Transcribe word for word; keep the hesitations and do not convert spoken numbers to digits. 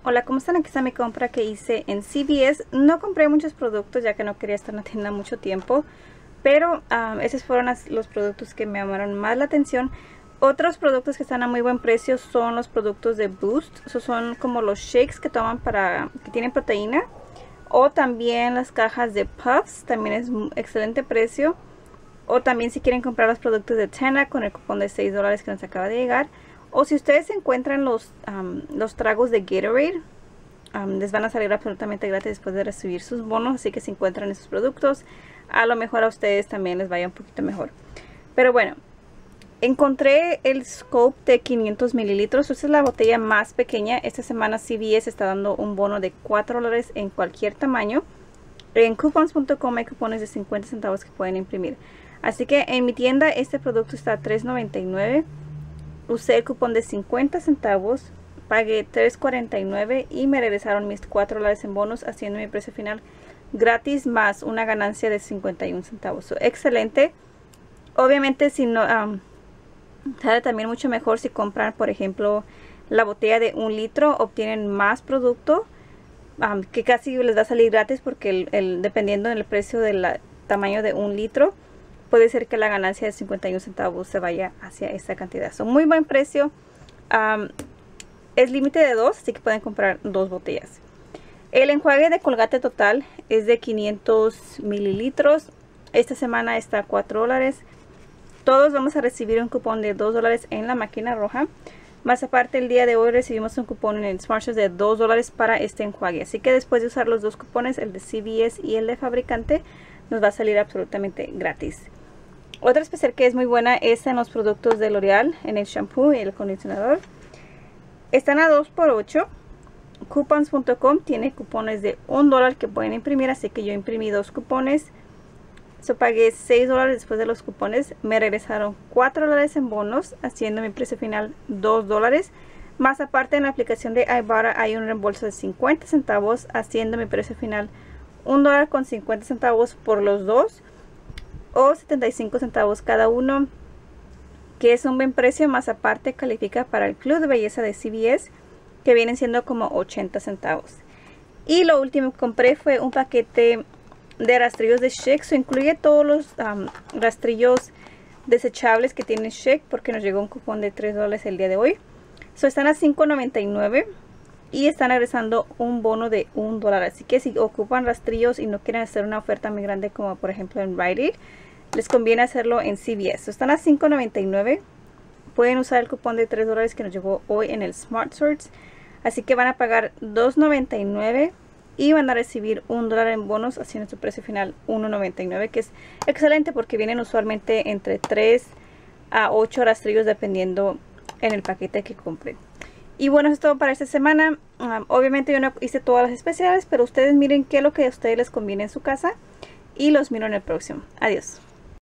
Hola, ¿cómo están? Aquí está mi compra que hice en C V S. No compré muchos productos ya que no quería estar en la tienda mucho tiempo, pero um, esos fueron las, los productos que me llamaron más la atención. Otros productos que están a muy buen precio son los productos de Boost. Esos son como los shakes que toman para que tienen proteína, o también las cajas de Puffs, también es un excelente precio. O también si quieren comprar los productos de Tena con el cupón de seis dólares que nos acaba de llegar. O si ustedes encuentran los, um, los tragos de Gatorade, um, les van a salir absolutamente gratis después de recibir sus bonos. Así que si encuentran esos productos, a lo mejor a ustedes también les vaya un poquito mejor. Pero bueno, encontré el Scope de quinientos mililitros. Esta es la botella más pequeña. Esta semana C V S está dando un bono de cuatro dólares en cualquier tamaño. En coupons punto com hay cupones de cincuenta centavos que pueden imprimir. Así que en mi tienda este producto está a tres noventa y nueve. Usé el cupón de cincuenta centavos, pagué tres cuarenta y nueve y me regresaron mis cuatro dólares en bonos, haciendo mi precio final gratis más una ganancia de cincuenta y un centavos. So, excelente. Obviamente si no um, sale también mucho mejor si compran, por ejemplo, la botella de un litro, obtienen más producto um, que casi les va a salir gratis, porque el, el, dependiendo del precio del tamaño de un litro, puede ser que la ganancia de cincuenta y un centavos se vaya hacia esta cantidad. Son muy buen precio. Um, es límite de dos, así que pueden comprar dos botellas. El enjuague de Colgate Total es de quinientos mililitros. Esta semana está a cuatro dólares. Todos vamos a recibir un cupón de dos dólares en la máquina roja. Más aparte, el día de hoy recibimos un cupón en el Smartshop de dos dólares para este enjuague. Así que después de usar los dos cupones, el de C V S y el de fabricante, nos va a salir absolutamente gratis. Otra especial que es muy buena es en los productos de L'Oreal, en el shampoo y el acondicionador. Están a dos por ocho. Coupons punto com tiene cupones de un dólar que pueden imprimir, así que yo imprimí dos cupones. So, pagué seis dólares después de los cupones. Me regresaron cuatro dólares en bonos, haciendo mi precio final dos dólares. Más aparte, en la aplicación de Ibotta hay un reembolso de cincuenta centavos, haciendo mi precio final un dólar con cincuenta centavos por los dos, o setenta y cinco centavos cada uno, que es un buen precio. Más aparte, califica para el Club de Belleza de C V S, que vienen siendo como ochenta centavos. Y lo último que compré fue un paquete de rastrillos de Schick. So, incluye todos los um, rastrillos desechables que tiene Schick, porque nos llegó un cupón de tres dólares el día de hoy. So, están a cinco noventa y nueve y están regresando un bono de un dólar. Así que si ocupan rastrillos y no quieren hacer una oferta muy grande como por ejemplo en Rite Aid, les conviene hacerlo en C V S. So, están a cinco noventa y nueve. Pueden usar el cupón de tres dólares que nos llegó hoy en el Smart Sorts. Así que van a pagar dos noventa y nueve y van a recibir un dólar en bonos, haciendo su precio final uno noventa y nueve, que es excelente porque vienen usualmente entre tres a ocho rastrillos dependiendo en el paquete que compren. Y bueno, eso es todo para esta semana. Um, obviamente yo no hice todas las especiales, pero ustedes miren qué es lo que a ustedes les conviene en su casa y los miro en el próximo. Adiós.